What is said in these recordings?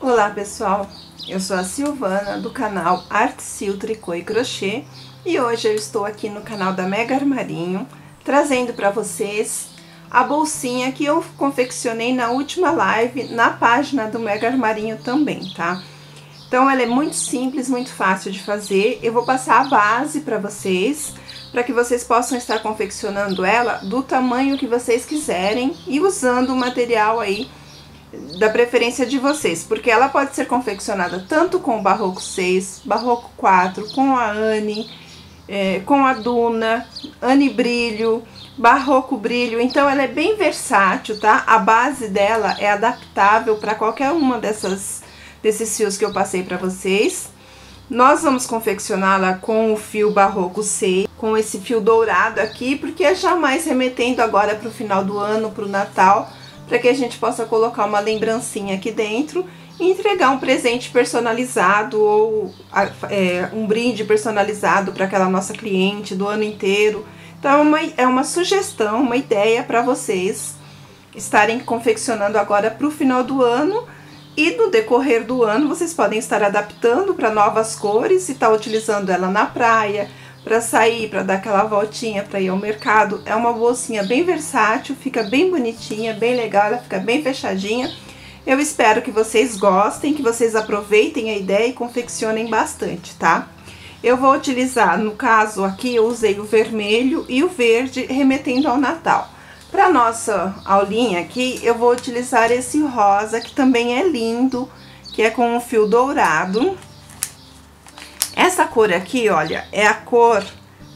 Olá pessoal, eu sou a Silvana do canal Artesil Tricô e Crochê e hoje eu estou aqui no canal da Mega Armarinho trazendo para vocês a bolsinha que eu confeccionei na última live na página do Mega Armarinho também, tá? Então ela é muito simples, muito fácil de fazer. Eu vou passar a base para que vocês possam estar confeccionando ela do tamanho que vocês quiserem e usando o material aí da preferência de vocês, porque ela pode ser confeccionada tanto com o Barroco 6, Barroco 4, com a Anne, com a Duna, Anne Brilho, Barroco Brilho. Então ela é bem versátil, tá? A base dela é adaptável para qualquer uma desses fios que eu passei para vocês. Nós vamos confeccioná-la com o fio Barroco 6, com esse fio dourado aqui, porque é já mais remetendo agora para o final do ano, para o Natal, para que a gente possa colocar uma lembrancinha aqui dentro e entregar um presente personalizado ou um brinde personalizado para aquela nossa cliente do ano inteiro. Então é uma sugestão, uma ideia para vocês estarem confeccionando agora para o final do ano, e no decorrer do ano vocês podem estar adaptando para novas cores e estar utilizando ela na praia, para sair, para dar aquela voltinha, para ir ao mercado. É uma bolsinha bem versátil, fica bem bonitinha, bem legal, ela fica bem fechadinha. Eu espero que vocês gostem, que vocês aproveitem a ideia e confeccionem bastante, tá? Eu vou utilizar, no caso aqui, eu usei o vermelho e o verde remetendo ao Natal. Para nossa aulinha aqui, eu vou utilizar esse rosa, que também é lindo, que é com um fio dourado. Essa cor aqui, olha, é a cor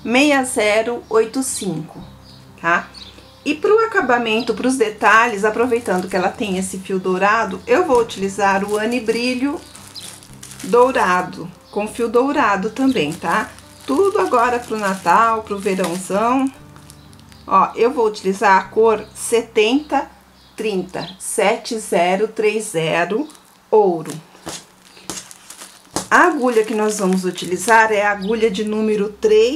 6085, tá? E para o acabamento, para os detalhes, aproveitando que ela tem esse fio dourado, eu vou utilizar o Anne Brilho dourado, com fio dourado também, tá? Tudo agora pro Natal, pro verãozão. Ó, eu vou utilizar a cor 7030, 7030 ouro. A agulha que nós vamos utilizar é a agulha de número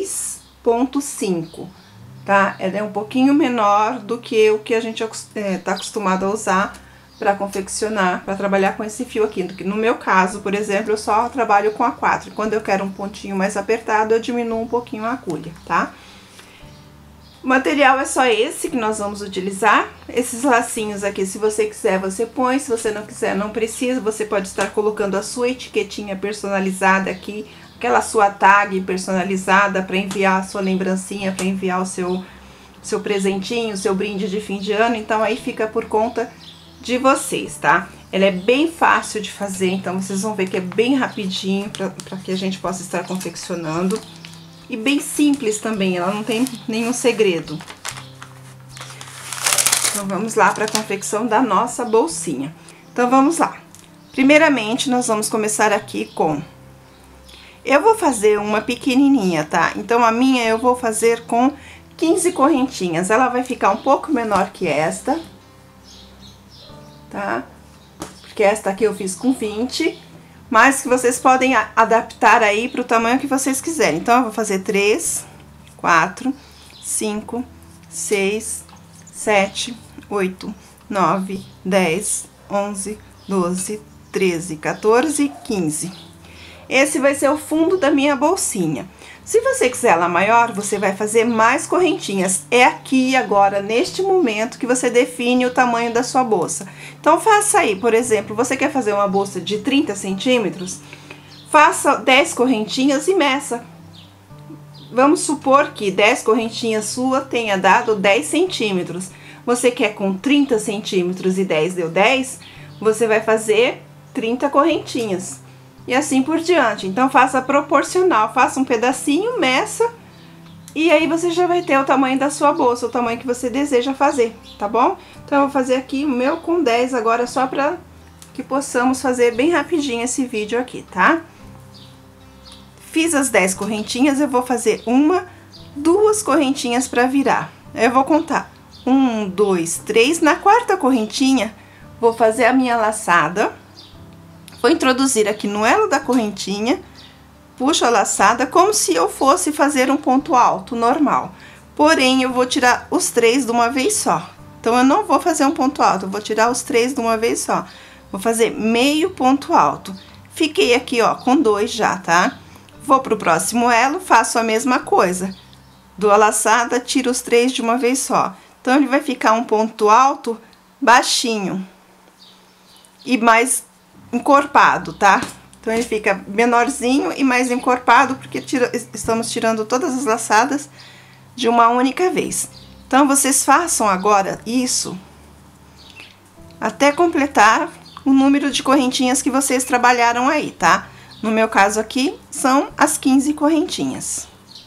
3.5, tá? Ela é um pouquinho menor do que o que a gente tá acostumado a usar para confeccionar, para trabalhar com esse fio aqui. No meu caso, por exemplo, eu só trabalho com a 4. Quando eu quero um pontinho mais apertado, eu diminuo um pouquinho a agulha, tá? O material é só esse que nós vamos utilizar. Esses lacinhos aqui, se você quiser, você põe. Se você não quiser, não precisa. Você pode estar colocando a sua etiquetinha personalizada aqui, aquela sua tag personalizada para enviar a sua lembrancinha, para enviar o seu presentinho, o seu brinde de fim de ano. Então aí fica por conta de vocês, tá? Ela é bem fácil de fazer, então vocês vão ver que é bem rapidinho para que a gente possa estar confeccionando. E bem simples também, ela não tem nenhum segredo. Então vamos lá para a confecção da nossa bolsinha. Então vamos lá. Primeiramente nós vamos começar aqui com... Eu vou fazer uma pequenininha, tá? Então a minha eu vou fazer com 15 correntinhas. Ela vai ficar um pouco menor que esta, tá? Porque esta aqui eu fiz com 20, mas que vocês podem adaptar aí para o tamanho que vocês quiserem. Então, eu vou fazer 3, 4, 5, 6, 7, 8, 9, 10, 11, 12, 13, 14 e 15. Esse vai ser o fundo da minha bolsinha. Se você quiser ela maior, você vai fazer mais correntinhas. É aqui agora, neste momento, que você define o tamanho da sua bolsa. Então, faça aí, por exemplo, você quer fazer uma bolsa de 30 centímetros? Faça 10 correntinhas e meça. Vamos supor que 10 correntinhas sua tenha dado 10 centímetros. Você quer com 30 centímetros e 10 deu 10? Você vai fazer 30 correntinhas. E assim por diante. Então, faça proporcional, faça um pedacinho, meça, e aí você já vai ter o tamanho da sua bolsa, o tamanho que você deseja fazer, tá bom? Então, eu vou fazer aqui o meu com 10 agora, só pra que possamos fazer bem rapidinho esse vídeo aqui, tá? Fiz as 10 correntinhas, eu vou fazer uma, 2 correntinhas pra virar. Eu vou contar 1, 2, 3, na quarta correntinha, vou fazer a minha laçada. Vou introduzir aqui no elo da correntinha, puxo a laçada como se eu fosse fazer um ponto alto normal. Porém, eu vou tirar os 3 de uma vez só. Então, eu não vou fazer um ponto alto, eu vou tirar os 3 de uma vez só. Vou fazer meio ponto alto. Fiquei aqui, ó, com 2 já, tá? Vou pro próximo elo, faço a mesma coisa. Dou a laçada, tiro os 3 de uma vez só. Então, ele vai ficar um ponto alto baixinho e mais encorpado, tá? Então, ele fica menorzinho e mais encorpado, porque estamos tirando todas as laçadas de uma única vez. Então, vocês façam agora isso até completar o número de correntinhas que vocês trabalharam aí, tá? No meu caso aqui, são as 15 correntinhas.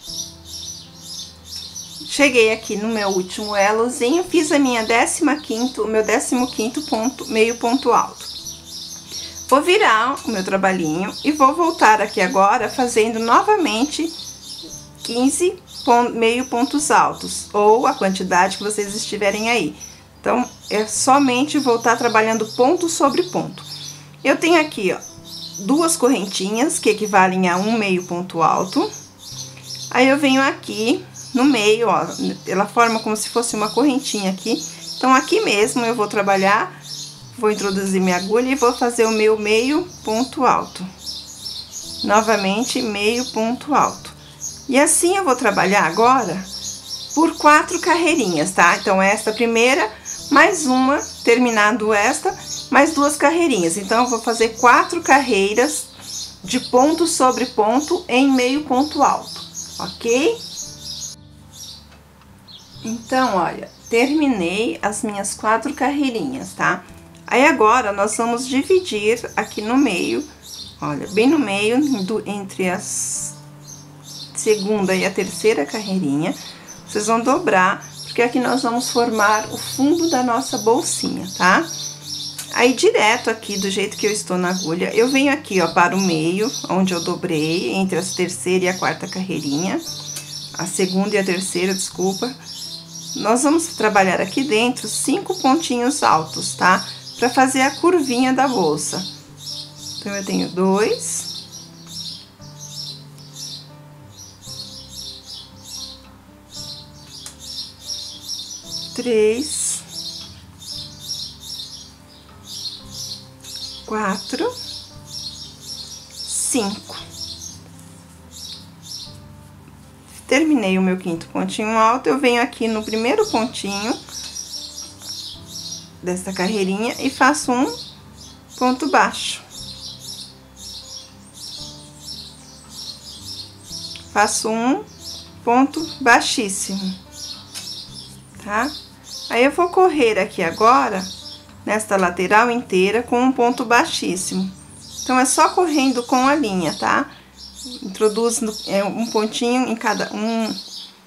Cheguei aqui no meu último elozinho, fiz a minha 15º, o meu 15º ponto, meio ponto alto. Vou virar o meu trabalhinho e vou voltar aqui agora fazendo novamente 15 meio pontos altos, ou a quantidade que vocês estiverem aí. Então, é somente voltar trabalhando ponto sobre ponto. Eu tenho aqui, ó, 2 correntinhas, que equivalem a um meio ponto alto. Aí, eu venho aqui no meio, ó, ela forma como se fosse uma correntinha aqui. Então, aqui mesmo eu vou trabalhar, vou introduzir minha agulha e vou fazer o meu meio ponto alto. Novamente, meio ponto alto. E assim eu vou trabalhar agora por 4 carreirinhas, tá? Então, esta primeira, mais uma, terminando esta, mais 2 carreirinhas. Então, eu vou fazer 4 carreiras de ponto sobre ponto em meio ponto alto, ok? Então, olha, terminei as minhas 4 carreirinhas, tá? Aí, agora, nós vamos dividir aqui no meio, olha, bem no meio, entre as segunda e a terceira carreirinha, vocês vão dobrar, porque aqui nós vamos formar o fundo da nossa bolsinha, tá? Aí, direto aqui, do jeito que eu estou na agulha, eu venho aqui, ó, para o meio, onde eu dobrei, entre a terceira e a quarta carreirinha, a segunda e a terceira, desculpa. Nós vamos trabalhar aqui dentro 5 pontinhos altos, tá? Pra fazer a curvinha da bolsa. Então, eu tenho 2... 3, 4, 5. Terminei o meu 5º pontinho alto, eu venho aqui no primeiro pontinho desta carreirinha e faço um ponto baixo. Faço um ponto baixíssimo, tá? Aí, eu vou correr aqui agora, nesta lateral inteira, com um ponto baixíssimo. Então, é só correndo com a linha, tá? Introduz um pontinho em cada um.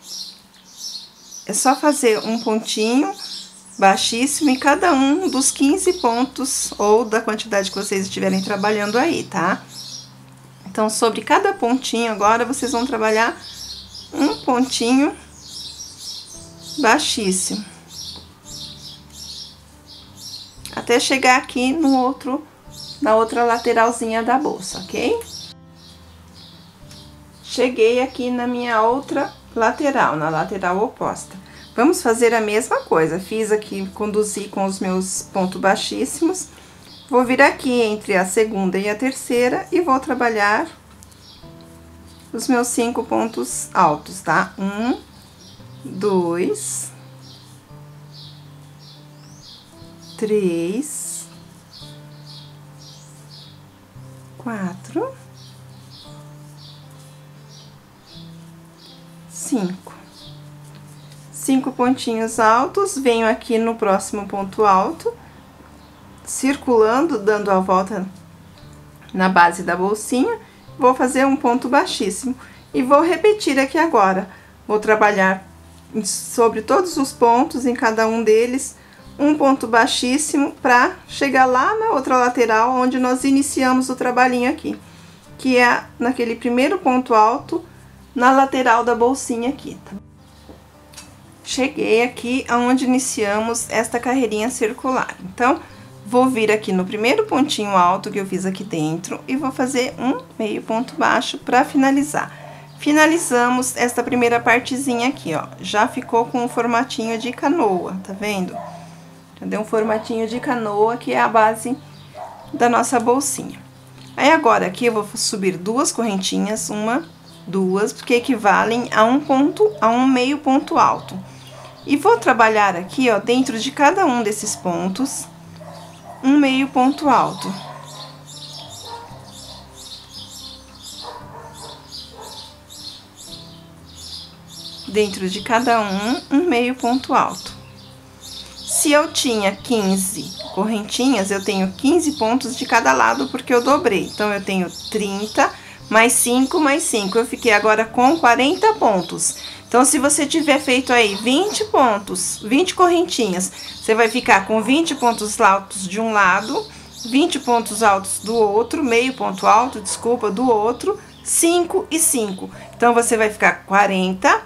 É só fazer um pontinho baixíssimo em cada um dos 15 pontos, ou da quantidade que vocês estiverem trabalhando aí, tá? Então, sobre cada pontinho, agora, vocês vão trabalhar um pontinho baixíssimo, até chegar aqui na outra lateralzinha da bolsa, ok? Cheguei aqui na minha outra lateral, na lateral oposta. Vamos fazer a mesma coisa, fiz aqui, conduzi com os meus pontos baixíssimos, vou vir aqui entre a segunda e a terceira e vou trabalhar os meus 5 pontos altos, tá? 1, 2, 3, 4, 5. 5 pontinhos altos, venho aqui no próximo ponto alto, circulando, dando a volta na base da bolsinha, vou fazer um ponto baixíssimo e vou repetir aqui agora. Vou trabalhar sobre todos os pontos, em cada um deles, um ponto baixíssimo para chegar lá na outra lateral, onde nós iniciamos o trabalhinho aqui, que é naquele primeiro ponto alto, na lateral da bolsinha aqui, tá? Cheguei aqui aonde iniciamos esta carreirinha circular. Então, vou vir aqui no primeiro pontinho alto que eu fiz aqui dentro e vou fazer um meio ponto baixo para finalizar. Finalizamos esta primeira partezinha aqui, ó. Já ficou com um formatinho de canoa, tá vendo? Já deu um formatinho de canoa, que é a base da nossa bolsinha. Aí agora aqui eu vou subir 2 correntinhas, 1, 2, porque equivalem a um meio ponto alto. E vou trabalhar aqui, ó, dentro de cada um desses pontos, um meio ponto alto. Dentro de cada um meio ponto alto. Se eu tinha 15 correntinhas, eu tenho 15 pontos de cada lado, porque eu dobrei. Então, eu tenho 30, mais 5, mais 5. Eu fiquei agora com 40 pontos. Então, se você tiver feito aí 20 pontos, 20 correntinhas, você vai ficar com 20 pontos altos de um lado, 20 pontos altos do outro, meio ponto alto, desculpa, do outro, 5 e 5. Então, você vai ficar 40,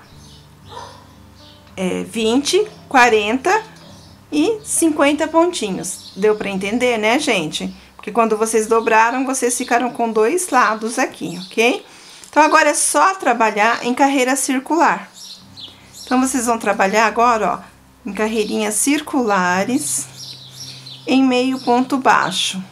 20, 40 e 50 pontinhos. Deu para entender, né, gente? Porque quando vocês dobraram, vocês ficaram com 2 lados aqui, ok? Então, agora é só trabalhar em carreira circular. Então, vocês vão trabalhar agora, ó, em carreirinhas circulares, em meio ponto baixo.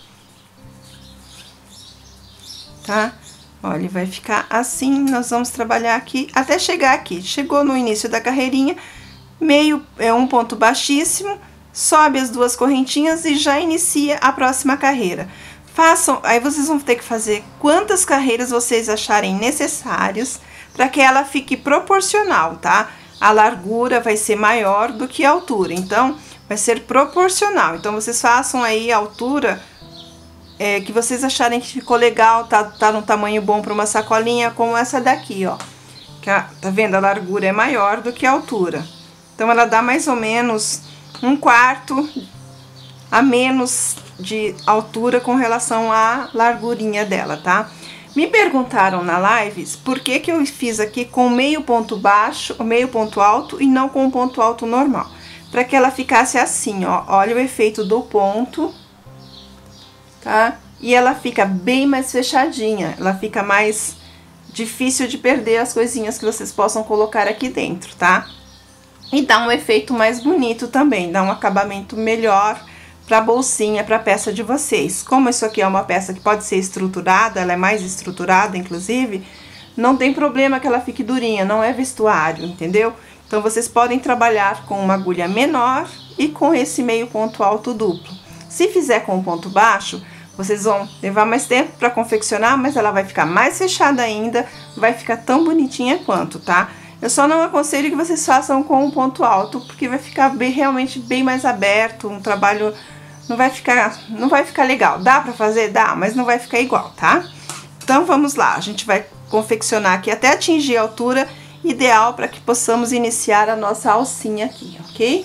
Tá? Olha, vai ficar assim, nós vamos trabalhar aqui, até chegar aqui. Chegou no início da carreirinha, meio um ponto baixíssimo, sobe as 2 correntinhas e já inicia a próxima carreira. Façam, aí vocês vão ter que fazer quantas carreiras vocês acharem necessárias para que ela fique proporcional, tá? A largura vai ser maior do que a altura, então vai ser proporcional. Então, vocês façam aí a altura que vocês acharem que ficou legal, tá num tamanho bom para uma sacolinha, como essa daqui, ó. Tá vendo? A largura é maior do que a altura. Então, ela dá mais ou menos 1/4 a menos de altura com relação à largurinha dela, tá? Me perguntaram na live por que que eu fiz aqui com meio ponto baixo, meio ponto alto e não com um ponto alto normal. Para que ela ficasse assim, ó. Olha o efeito do ponto, tá? E ela fica bem mais fechadinha, ela fica mais difícil de perder as coisinhas que vocês possam colocar aqui dentro, tá? E dá um efeito mais bonito também, dá um acabamento melhor para a bolsinha, para a peça de vocês. Como isso aqui é uma peça que pode ser estruturada, ela é mais estruturada, inclusive, não tem problema que ela fique durinha, não é vestuário, entendeu? Então, vocês podem trabalhar com uma agulha menor e com esse meio ponto alto duplo. Se fizer com um ponto baixo, vocês vão levar mais tempo para confeccionar, mas ela vai ficar mais fechada ainda, vai ficar tão bonitinha quanto, tá? Eu só não aconselho que vocês façam com um ponto alto, porque vai ficar realmente bem mais aberto, um trabalho não vai ficar legal. Dá pra fazer? Dá, mas não vai ficar igual, tá? Então, vamos lá, a gente vai confeccionar aqui até atingir a altura ideal para que possamos iniciar a nossa alcinha aqui, ok?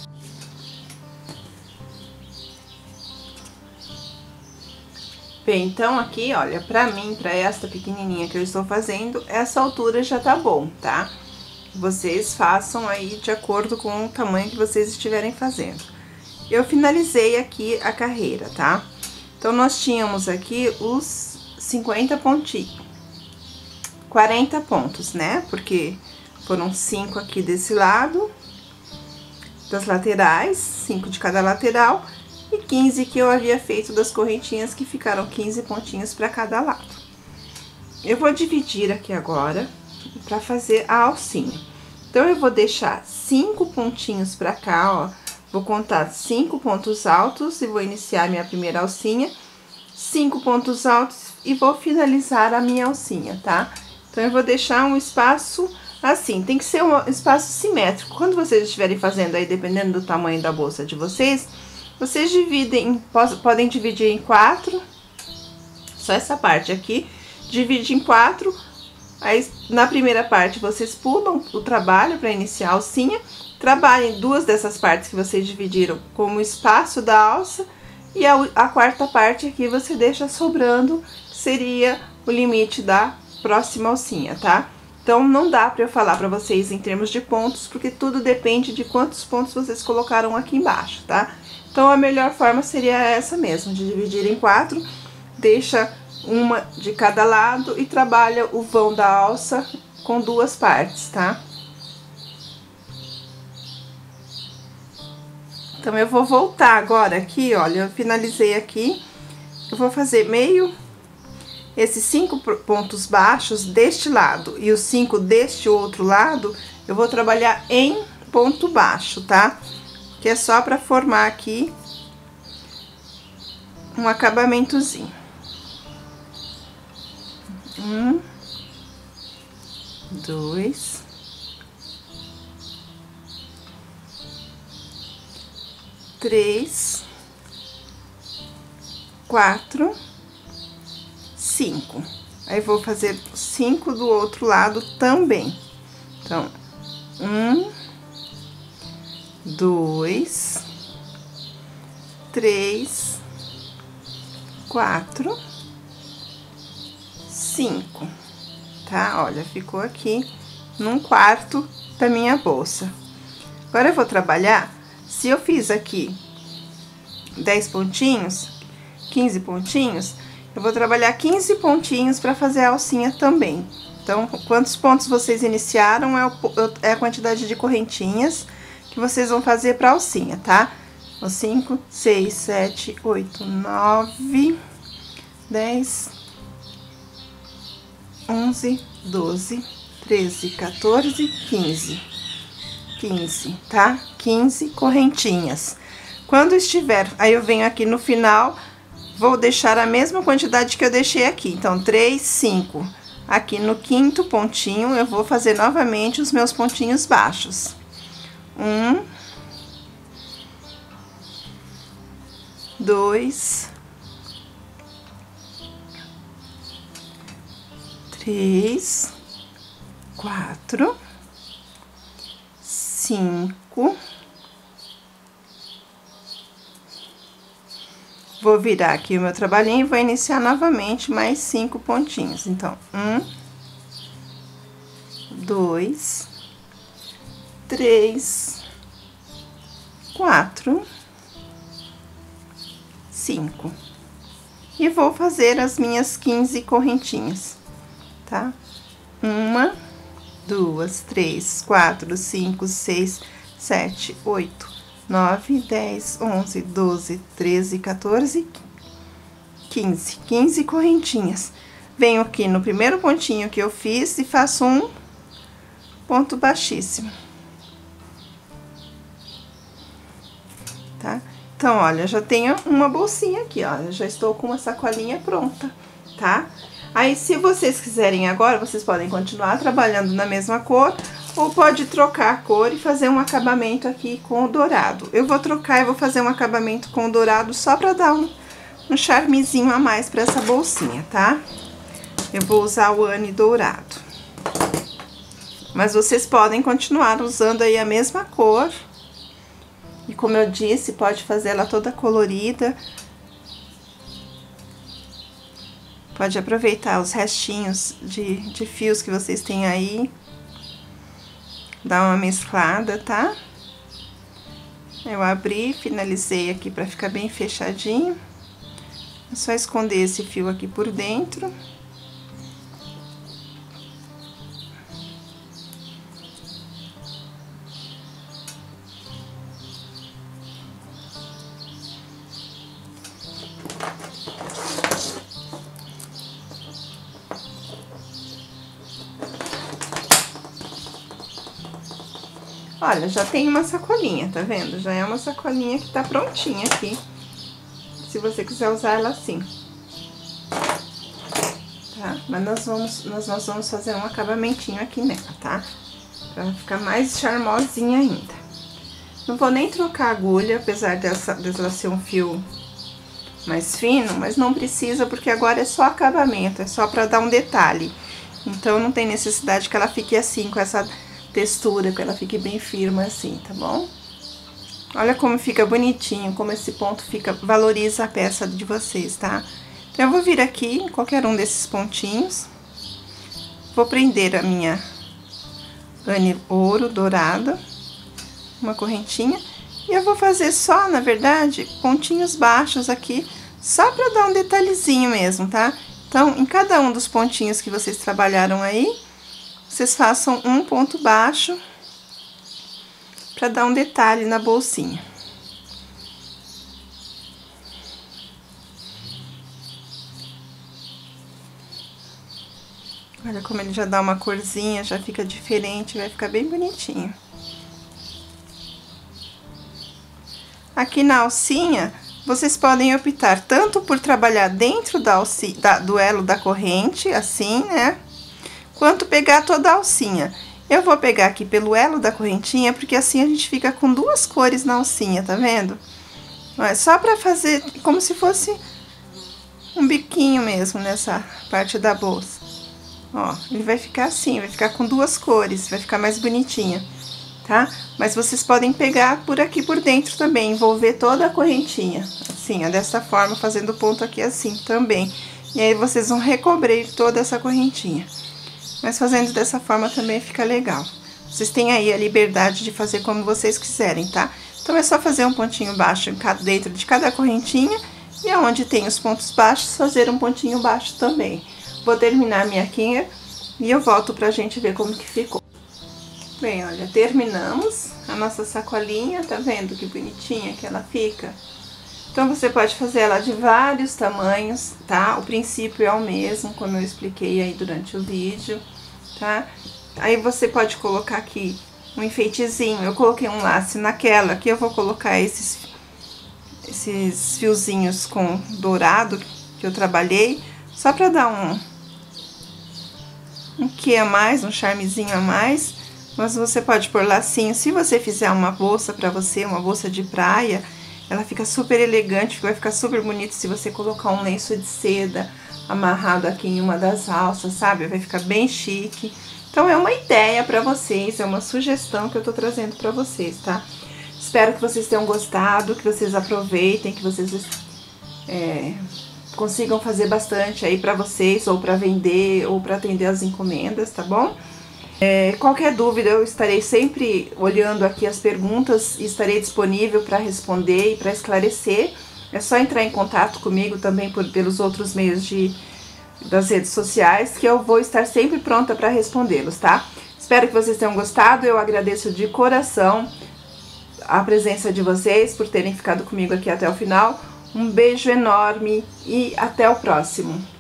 Bem, então aqui, olha, pra mim, pra esta pequenininha que eu estou fazendo, essa altura já tá bom, tá? Vocês façam aí de acordo com o tamanho que vocês estiverem fazendo. Eu finalizei aqui a carreira, tá? Então, nós tínhamos aqui os 50 pontinhos, 40 pontos, né? Porque foram 5 aqui desse lado, das laterais, 5 de cada lateral, e 15 que eu havia feito das correntinhas, que ficaram 15 pontinhos para cada lado. Eu vou dividir aqui agora para fazer a alcinha. Então, eu vou deixar 5 pontinhos para cá, ó. Vou contar 5 pontos altos e vou iniciar minha primeira alcinha, 5 pontos altos e vou finalizar a minha alcinha, tá? Então, eu vou deixar um espaço assim, tem que ser um espaço simétrico. Quando vocês estiverem fazendo aí, dependendo do tamanho da bolsa de vocês, vocês podem dividir em 4, só essa parte aqui, divide em 4, aí na primeira parte vocês pulam o trabalho para iniciar a alcinha, trabalhem 2 dessas partes que vocês dividiram como espaço da alça, e a quarta parte aqui você deixa sobrando, seria o limite da próxima alcinha, tá? Então, não dá pra eu falar pra vocês em termos de pontos, porque tudo depende de quantos pontos vocês colocaram aqui embaixo, tá? Então, a melhor forma seria essa mesmo, de dividir em 4, deixa uma de cada lado e trabalha o vão da alça com 2 partes, tá? Então, eu vou voltar agora aqui, olha, eu finalizei aqui, eu vou fazer esses 5 pontos baixos deste lado e os 5 deste outro lado, eu vou trabalhar em ponto baixo, tá? Que é só pra formar aqui um acabamentozinho. 1, 2, 3, 4, 5. Aí vou fazer 5 do outro lado também. Então, 1, 2, 3, 4, 5, tá? Olha, ficou aqui num quarto da minha bolsa. Agora eu vou trabalhar, se eu fiz aqui 10 pontinhos, 15 pontinhos, eu vou trabalhar 15 pontinhos para fazer a alcinha também. Então, quantos pontos vocês iniciaram é a quantidade de correntinhas que vocês vão fazer para alcinha, tá? 5, 6, 7, 8, 9, 10, 11, 12, 13, 14, 15. 15, tá? 15 correntinhas. Quando estiver, aí eu venho aqui no final, vou deixar a mesma quantidade que eu deixei aqui. Então, 3, 5. Aqui no quinto pontinho, eu vou fazer novamente os meus pontinhos baixos. 1, 2, 3, 4, 5. Vou virar aqui o meu trabalhinho e vou iniciar novamente mais 5 pontinhos. Então, 1, 2, 3, 4, 5. E vou fazer as minhas 15 correntinhas, tá? 1, 2, 3, 4, 5, 6, 7, 8, 9, 10, 11, 12, 13, 14, 15. 15 correntinhas. Venho aqui no primeiro pontinho que eu fiz e faço um ponto baixíssimo. Tá? Então, olha, já tenho uma bolsinha aqui, ó. Eu já estou com uma sacolinha pronta, tá? Aí, se vocês quiserem agora, vocês podem continuar trabalhando na mesma cor, ou pode trocar a cor e fazer um acabamento aqui com o dourado. Eu vou trocar e vou fazer um acabamento com o dourado só pra dar um charmezinho a mais pra essa bolsinha, tá? Eu vou usar o Anne dourado. Mas vocês podem continuar usando aí a mesma cor. E como eu disse, pode fazer ela toda colorida. Pode aproveitar os restinhos de fios que vocês têm aí. Dar uma mesclada, tá? Eu abri, finalizei aqui pra ficar bem fechadinho. É só esconder esse fio aqui por dentro. Olha, já tem uma sacolinha, tá vendo? Já é uma sacolinha que tá prontinha aqui, se você quiser usar ela assim. Tá? Mas nós vamos fazer um acabamentinho aqui nela, tá? Pra ficar mais charmosinha ainda. Não vou nem trocar a agulha, apesar dela ser um fio mais fino, mas não precisa, porque agora é só acabamento, é só pra dar um detalhe. Então, não tem necessidade que ela fique assim, com essa textura, que ela fique bem firme assim, tá bom? Olha como fica bonitinho, como esse ponto valoriza a peça de vocês, tá? Então, eu vou vir aqui em qualquer um desses pontinhos, vou prender a minha Anne ouro dourada, uma correntinha, e eu vou fazer só, na verdade, pontinhos baixos aqui, só pra dar um detalhezinho mesmo, tá? Então, em cada um dos pontinhos que vocês trabalharam aí, vocês façam um ponto baixo pra dar um detalhe na bolsinha. Olha como ele já dá uma corzinha, já fica diferente, vai ficar bem bonitinho. Aqui na alcinha, vocês podem optar tanto por trabalhar dentro do elo da corrente, assim, né? Quanto pegar toda a alcinha. Eu vou pegar aqui pelo elo da correntinha, porque assim a gente fica com duas cores na alcinha, tá vendo? É só pra fazer como se fosse um biquinho mesmo nessa parte da bolsa. Ó, ele vai ficar assim, vai ficar com duas cores, vai ficar mais bonitinha, tá? Mas vocês podem pegar por aqui por dentro também, envolver toda a correntinha, assim, ó, dessa forma, fazendo ponto aqui assim também. E aí vocês vão recobrir toda essa correntinha. Mas fazendo dessa forma também fica legal. Vocês têm aí a liberdade de fazer como vocês quiserem, tá? Então é só fazer um pontinho baixo dentro de cada correntinha e aonde tem os pontos baixos, fazer um pontinho baixo também. Vou terminar a minha arquinha e eu volto pra gente ver como que ficou. Bem, olha, terminamos a nossa sacolinha, tá vendo que bonitinha que ela fica? Então, você pode fazer ela de vários tamanhos, tá? O princípio é o mesmo, como eu expliquei aí durante o vídeo, tá? Aí, você pode colocar aqui um enfeitezinho. Eu coloquei um laço naquela, aqui eu vou colocar esses fiozinhos com dourado que eu trabalhei, só pra dar um quê a mais, um charmezinho a mais. Mas você pode pôr lacinho. Se você fizer uma bolsa pra você, uma bolsa de praia, ela fica super elegante, vai ficar super bonito se você colocar um lenço de seda amarrado aqui em uma das alças, sabe? Vai ficar bem chique. Então, é uma ideia pra vocês, é uma sugestão que eu tô trazendo pra vocês, tá? Espero que vocês tenham gostado, que vocês aproveitem, que vocês consigam fazer bastante aí pra vocês, ou pra vender, ou pra atender as encomendas, tá bom? Qualquer dúvida, eu estarei sempre olhando aqui as perguntas e estarei disponível para responder e para esclarecer. É só entrar em contato comigo também pelos outros meios das redes sociais, que eu vou estar sempre pronta para respondê-los, tá? Espero que vocês tenham gostado, eu agradeço de coração a presença de vocês, por terem ficado comigo aqui até o final. Um beijo enorme e até o próximo!